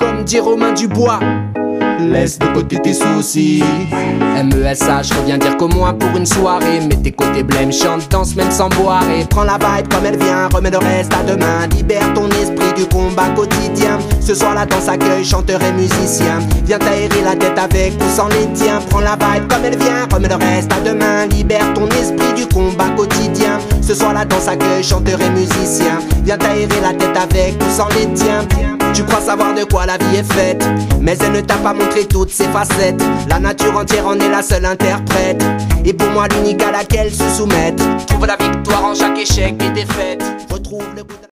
comme dit Romain Dubois. Laisse de côté tes soucis. MESH revient dire qu'au moins pour une soirée. Mets tes côtés blême, chante, danse même sans boire. Et prends la vibe comme elle vient, remets le reste à demain. Libère ton esprit du combat quotidien. Ce soir la danse accueille chanteur et musicien. Viens t'aérer la tête avec ou sans les tiens. Prends la vibe comme elle vient, remets le reste à demain. Libère ton esprit du combat quotidien. Ce soir la danse accueille chanteur et musicien. Viens t'aérer la tête avec ou sans les tiens. Tu crois savoir de quoi la vie est faite, mais elle ne t'a pas montré toutes ses facettes. La nature entière en est la seule interprète, et pour moi l'unique à laquelle se soumettre. Trouve la victoire en chaque échec et défaite. Retrouve le goût de